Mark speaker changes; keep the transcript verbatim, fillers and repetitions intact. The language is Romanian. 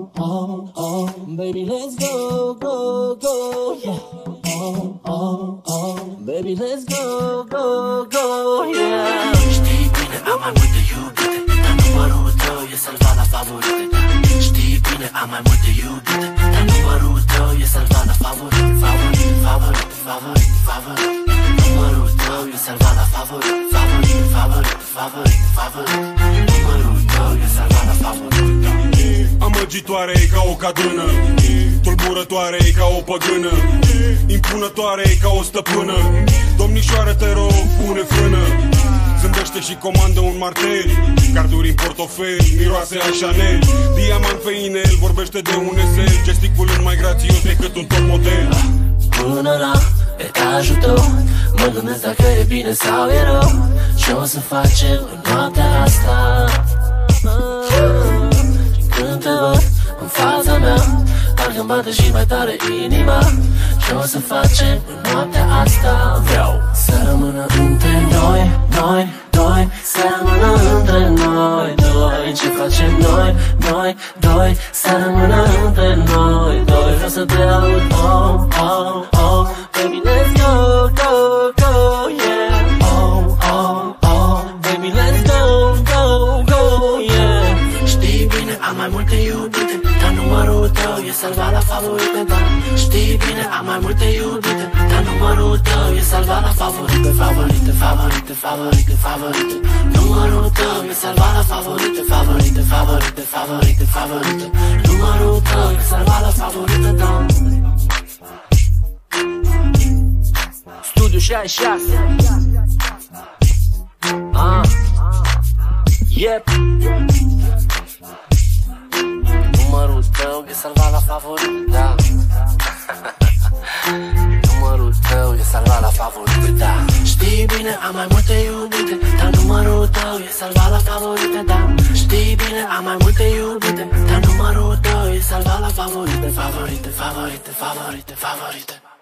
Speaker 1: oh, oh, oh, baby, let's go, go, go, yeah. Oh, oh, oh, baby, let's go, go, go, yeah.
Speaker 2: Știi bine, am mai multe iubite, dar numărul tău e salvat la favorite. Știi bine, am mai multe iubite, dar numărul tău e salvat la favorite. Favorite, favorite, favorite, favorite. Numărul tău e salvat la favorite. Favorite, favorite, favorite, favorite. Numărul tău e salvat la favorite.
Speaker 3: Amăgitoare e ca o cadână, tulburătoare e ca o păgână, impunătoare e ca o stăpână. Domnișoară, te rog, pune frână. Zâmbește și comandă un martel, carduri în portofel, miroase a Chanel. Diamant pe inel, vorbește de un esel, gesticulând mai grațios decât un top model.
Speaker 2: Până la etajul tău mă gândesc dacă e bine sau e rău. Ce o să facem în noaptea asta? Când te văd în fața mea, parcă-mi bate și mai tare inima. Ce o să facem în noaptea asta? Vreau să rămână între noi, noi, doi. Să rămână între noi, doi. Ce facem noi, noi, doi. Să rămână între noi, doi. Vreau să te aud, oh, oh, oh. Baby, let's go, go, go, yeah. Oh, oh, oh. Baby, let's go, go, go, yeah. Știi bine, am mai multe iubite, dar numărul tău e salvat la favorite, da. Știi bine, am mai multe iubite, dar numărul tău e salvat la favorite. Favorite, favorite, favorite, favorite. Numărul tău e salvat la favorite. Favorite, favorite, favorite, favorite. Numărul tău e salvat la favorite, da.
Speaker 1: Studiu șaizeci și șase. Ah. Yep.
Speaker 2: Numărul tău e salvat la favorite, da. Numărul tău e salvat la favorite, da. Știi bine, am mai multe iubite, dar numărul tău e salvat la favorite, da. Știi bine, am mai multe iubite, dar numărul tău e salvat la favorite. Favorite, favorite, favorite, favorite.